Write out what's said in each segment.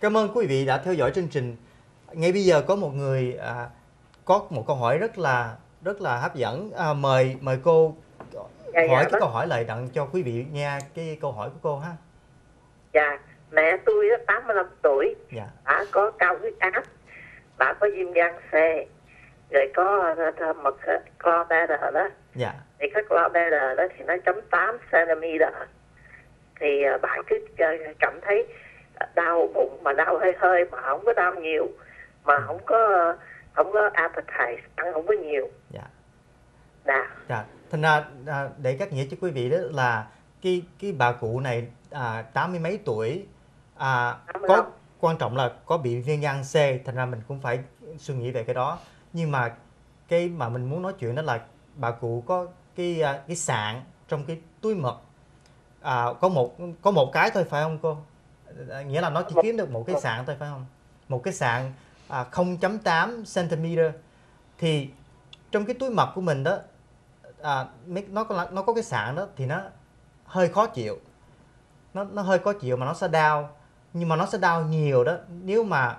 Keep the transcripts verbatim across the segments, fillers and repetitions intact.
Cảm ơn quý vị đã theo dõi chương trình. Ngay bây giờ có một người à, có một câu hỏi rất là rất là hấp dẫn. À, mời mời cô Dạ, hỏi dạ, cái bác. câu hỏi lại đặng cho quý vị nghe cái câu hỏi của cô ha. Dạ, mẹ tôi á, tám mươi lăm tuổi, Dạ. bà có cao huyết áp, bà có viêm gan C, rồi có uh, mật gallbladder đó. Dạ. Thì cái gallbladder đó thì nó chấm tám centimeter. Thì uh, bà cứ uh, cảm thấy đau bụng mà đau hơi hơi mà không có đau nhiều, mà Ừ. không có uh, không có appetite, ăn không có nhiều. Dạ. Dạ. Dạ. Thành ra à, để cắt nghĩa cho quý vị đó là cái cái bà cụ này à, tám mươi mấy tuổi, à, có quan trọng là có bị viêm gan C, thành ra mình cũng phải suy nghĩ về cái đó. Nhưng mà cái mà mình muốn nói chuyện đó là bà cụ có cái à, cái sạn trong cái túi mật, à, có một có một cái thôi phải không cô? À, nghĩa là nó chỉ kiếm được một cái sạn thôi phải không? Một cái sạn à, không chấm tám centimeter. Thì trong cái túi mật của mình đó, à, nó có nó có cái sạn đó thì nó hơi khó chịu, nó nó hơi khó chịu mà nó sẽ đau, nhưng mà nó sẽ đau nhiều đó. Nếu mà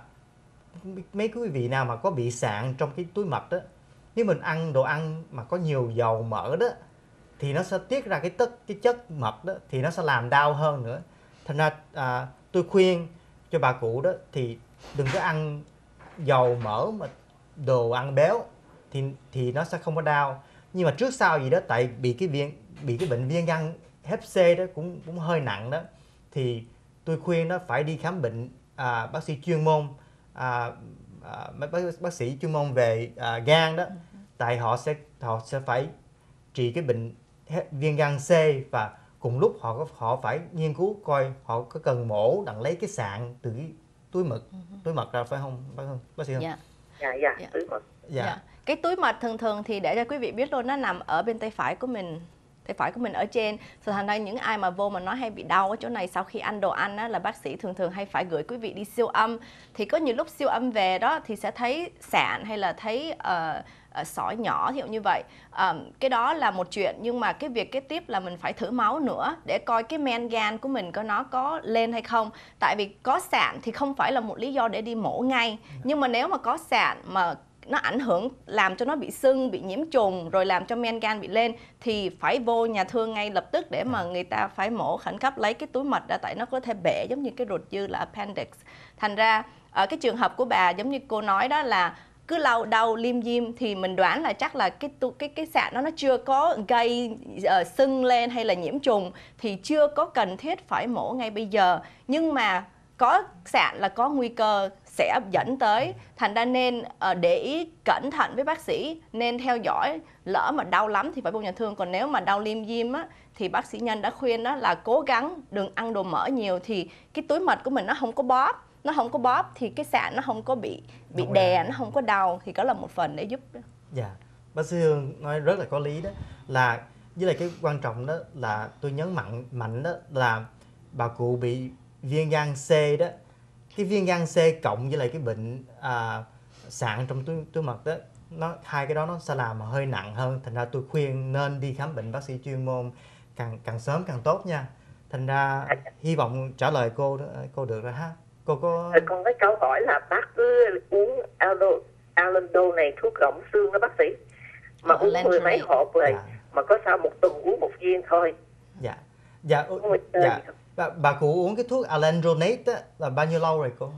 mấy quý vị nào mà có bị sạn trong cái túi mật đó, nếu mình ăn đồ ăn mà có nhiều dầu mỡ đó thì nó sẽ tiết ra cái tất cái chất mật đó, thì nó sẽ làm đau hơn nữa. Thành ra à, tôi khuyên cho bà cụ đó thì đừng có ăn dầu mỡ mà đồ ăn béo, thì thì nó sẽ không có đau. Nhưng mà trước sau gì đó, tại bị cái viêm bị cái bệnh viêm gan hep C đó cũng cũng hơi nặng đó, thì tôi khuyên nó phải đi khám bệnh, à, bác sĩ chuyên môn, à, à, bác, bác sĩ chuyên môn về à, gan đó, tại họ sẽ họ sẽ phải trị cái bệnh viêm gan C, và cùng lúc họ họ phải nghiên cứu coi họ có cần mổ đặng lấy cái sạn từ cái túi mật túi mật ra phải không bác không bác sĩ không? Dạ. Dạ, dạ, Dạ. túi mật. Dạ. Dạ. Cái túi mật thường thường thì để cho quý vị biết luôn, nó nằm ở bên tay phải của mình, tay phải của mình ở trên. Thì thành ra những ai mà vô mà nói hay bị đau ở chỗ này sau khi ăn đồ ăn á, là bác sĩ thường thường hay phải gửi quý vị đi siêu âm. Thì có nhiều lúc siêu âm về đó thì sẽ thấy sạn hay là thấy uh, uh, sỏi nhỏ ví dụ như vậy. Um, cái đó là một chuyện, nhưng mà cái việc kế tiếp là mình phải thử máu nữa để coi cái men gan của mình có nó có lên hay không. Tại vì có sạn thì không phải là một lý do để đi mổ ngay, nhưng mà nếu mà có sạn mà nó ảnh hưởng làm cho nó bị sưng, bị nhiễm trùng, rồi làm cho men gan bị lên, thì phải vô nhà thương ngay lập tức để mà người ta phải mổ khẩn cấp lấy cái túi mật ra, tại nó có thể bể giống như cái ruột dư là appendix. Thành ra ở cái trường hợp của bà giống như cô nói đó là cứ lâu đau liêm diêm, thì mình đoán là chắc là cái cái cái sạn đó nó chưa có gây uh, sưng lên hay là nhiễm trùng, thì chưa có cần thiết phải mổ ngay bây giờ. Nhưng mà có sạn là có nguy cơ sẽ dẫn tới, thành ra nên uh, để ý cẩn thận với bác sĩ, nên theo dõi. Lỡ mà đau lắm thì phải vô nhà thương, còn nếu mà đau liêm diêm á, thì bác sĩ Nhân đã khuyên đó là cố gắng đừng ăn đồ mỡ nhiều, thì cái túi mật của mình nó không có bóp, nó không có bóp thì cái sạn nó không có bị bị Không có đè, đau. nó không có đau, thì đó là một phần để giúp. Dạ, bác sĩ Hương nói rất là có lý đó, là với lại cái quan trọng đó là tôi nhấn mạnh mạnh đó là bà cụ bị viêm gan C đó, cái viêm gan C cộng với lại cái bệnh à, sạn trong túi túi mật đó, nó hai cái đó nó sẽ làm hơi nặng hơn. Thành ra tôi khuyên nên đi khám bệnh bác sĩ chuyên môn càng càng sớm càng tốt nha. Thành ra hy vọng trả lời cô cô được rồi ha. Cô có Rồi còn cái câu hỏi là bác cứ uống Aldo, Alendo này, thuốc rỗng xương đó bác sĩ, mà Ờ, uống mười mấy Alendronate. hộp rồi, Dạ. mà có sao một tuần uống một viên thôi. Dạ, dạ, Không có chơi dạ. gì không? Bà, bà cụ uống cái thuốc Alendronate á, là bao nhiêu lâu rồi cô?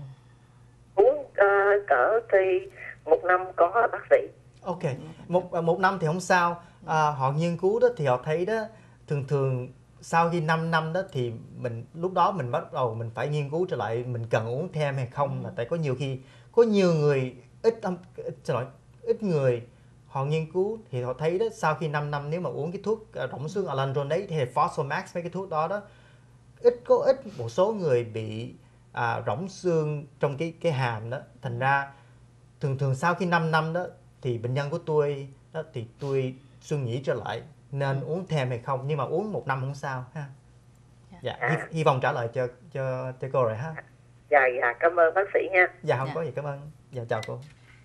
Uống uh, cỡ thì một năm có bác sĩ. Ok, một một năm thì không sao. À, họ nghiên cứu đó thì họ thấy đó, thường thường sau khi năm năm đó thì mình lúc đó mình bắt đầu mình phải nghiên cứu trở lại mình cần uống thêm hay không, là tại có nhiều khi có nhiều người ít ít xin lỗi ít người họ nghiên cứu thì họ thấy đó, sau khi năm năm nếu mà uống cái thuốc uh, rỗng xương Alendronate hay Fosamax, mấy cái thuốc đó đó, ít có ít một số người bị à, rỗng xương trong cái cái hàm đó. Thành ra thường thường sau khi năm năm đó thì bệnh nhân của tôi đó thì tôi suy nghĩ trở lại nên uống thêm hay không, nhưng mà uống một năm không sao ha. Dạ, hy, hy vọng trả lời cho cho cho cô rồi ha. Dạ, dạ, cảm ơn bác sĩ nha. Dạ không Dạ. có gì, cảm ơn. Dạ chào cô.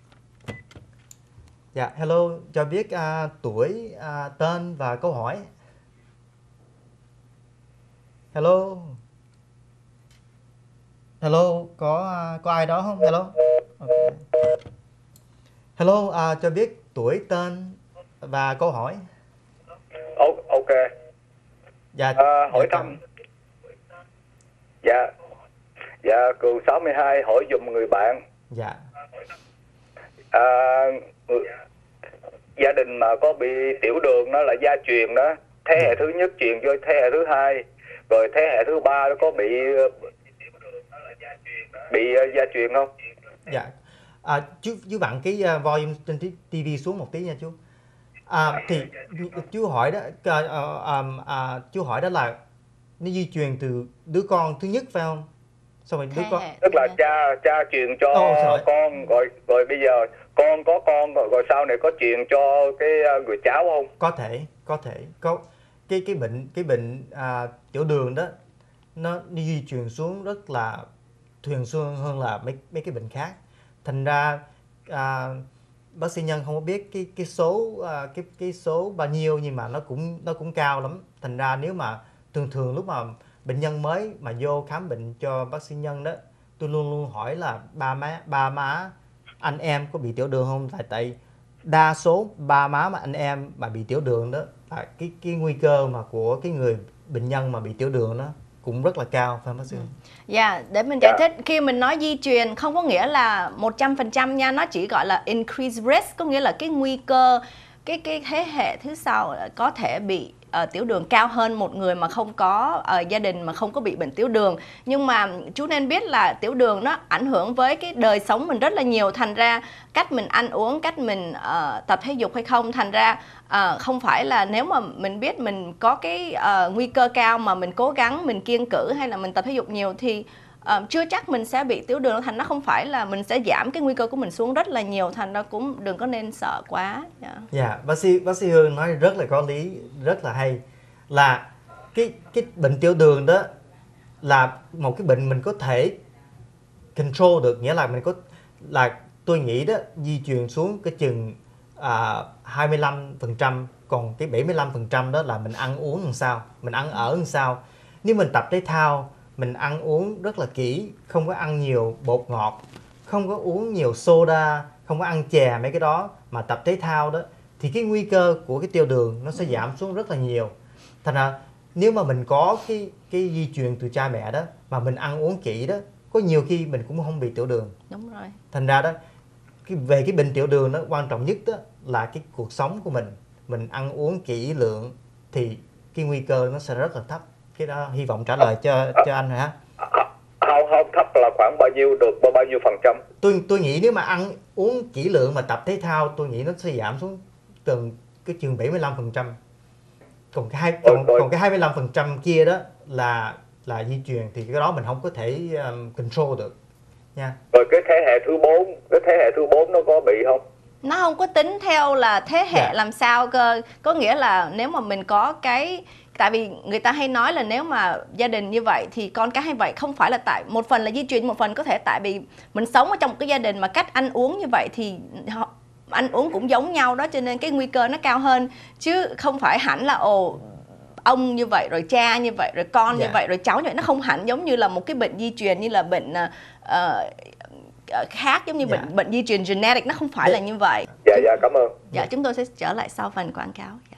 Dạ hello, cho biết à, tuổi, à, tên và câu hỏi. Hello. Hello, có à, có ai đó không? Hello. Okay. Hello, à, cho biết tuổi, tên và câu hỏi. O- ok. Dạ. À, hỏi dạ, thăm. Dạ. Dạ, Cường sáu mươi hai hỏi giùm người bạn. Dạ. À, người- gia đình mà có bị tiểu đường đó là gia truyền đó. Thế hệ thứ nhất truyền cho thế hệ thứ hai, rồi thế hệ thứ ba nó có bị bị uh, gia truyền không? Dạ. À, chú chú bạn cái uh, volume trên ti vi xuống một tí nha chú. À, thì chú hỏi đó, à, à, à, chú hỏi đó là nó di truyền từ đứa con thứ nhất phải không? Xong rồi đứa Thế con. hệ Tức thứ là nhất. cha cha truyền cho Ồ, xin lỗi. con, rồi rồi bây giờ con có con rồi, rồi sau này có truyền cho cái uh, người cháu không? Có thể, có thể có cái cái bệnh cái bệnh à, tiểu đường đó nó, nó di truyền xuống rất là thường xuyên hơn là mấy mấy cái bệnh khác. Thành ra à, bác sĩ Nhân không có biết cái cái số à, cái cái số bao nhiêu, nhưng mà nó cũng nó cũng cao lắm. Thành ra nếu mà thường thường lúc mà bệnh nhân mới mà vô khám bệnh cho bác sĩ Nhân đó, tôi luôn luôn hỏi là ba má ba má anh em có bị tiểu đường không, tại tại đa số ba má mà anh em mà bị tiểu đường đó là cái cái nguy cơ mà của cái người bệnh nhân mà bị tiểu đường đó cũng rất là cao, phải không bác sĩ? Dạ, để mình giải thích, khi mình nói di truyền không có nghĩa là một trăm phần trăm nha, nó chỉ gọi là increased risk, có nghĩa là cái nguy cơ cái cái thế hệ thứ sau có thể bị uh, tiểu đường cao hơn một người mà không có uh, gia đình mà không có bị bệnh tiểu đường. Nhưng mà chú nên biết là tiểu đường nó ảnh hưởng với cái đời sống mình rất là nhiều, thành ra cách mình ăn uống, cách mình uh, tập thể dục hay không, thành ra uh, không phải là nếu mà mình biết mình có cái uh, nguy cơ cao mà mình cố gắng mình kiêng cữ hay là mình tập thể dục nhiều thì Uh, chưa chắc mình sẽ bị tiểu đường, thành nó không phải là mình sẽ giảm cái nguy cơ của mình xuống rất là nhiều, thành ra cũng đừng có nên sợ quá. Dạ, yeah. yeah, bác sĩ bác sĩ Hương nói rất là có lý, rất là hay, là cái cái bệnh tiểu đường đó là một cái bệnh mình có thể control được, nghĩa là mình có là tôi nghĩ đó di truyền xuống cái chừng à, hai mươi lăm phần trăm, còn cái bảy mươi lăm phần trăm đó là mình ăn uống làm sao, mình ăn ở làm sao. Nếu mình tập thể thao, mình ăn uống rất là kỹ, không có ăn nhiều bột ngọt, không có uống nhiều soda, không có ăn chè mấy cái đó, mà tập thể thao đó thì cái nguy cơ của cái tiêu đường nó sẽ giảm xuống rất là nhiều. Thành ra nếu mà mình có cái cái di truyền từ cha mẹ đó mà mình ăn uống kỹ đó, có nhiều khi mình cũng không bị tiểu đường. Đúng rồi. Thành ra đó cái về cái bệnh tiểu đường đó quan trọng nhất đó là cái cuộc sống của mình, mình ăn uống kỹ lượng thì cái nguy cơ nó sẽ rất là thấp. Cái đó hy vọng trả lời cho cho anh rồi ha. Không, không, thấp là khoảng bao nhiêu, được bao bao nhiêu phần trăm? Tôi tôi nghĩ nếu mà ăn uống kỹ lượng mà tập thể thao, tôi nghĩ nó sẽ giảm xuống từng cái chừng bảy mươi lăm phần trăm. Còn cái hai còn, còn cái hai mươi lăm phần trăm kia đó là là di truyền, thì cái đó mình không có thể um, control được nha. Rồi cái thế hệ thứ bốn, cái thế hệ thứ bốn nó có bị không? Nó không có tính theo là thế hệ yeah. làm sao cơ. Có nghĩa là nếu mà mình có cái, tại vì người ta hay nói là nếu mà gia đình như vậy thì con cái hay vậy, không phải là tại một phần là di truyền, một phần có thể tại vì mình sống ở trong một cái gia đình mà cách ăn uống như vậy thì họ ăn uống cũng giống nhau đó, cho nên cái nguy cơ nó cao hơn, chứ không phải hẳn là ồ ông như vậy rồi cha như vậy rồi con yeah. như vậy rồi cháu như vậy. Nó không hẳn giống như là một cái bệnh di truyền như là bệnh uh, khác, giống như yeah. bệnh bệnh di truyền genetic, nó không phải Đấy. là như vậy. Dạ dạ cảm ơn. Dạ chúng tôi sẽ trở lại sau phần quảng cáo. Dạ.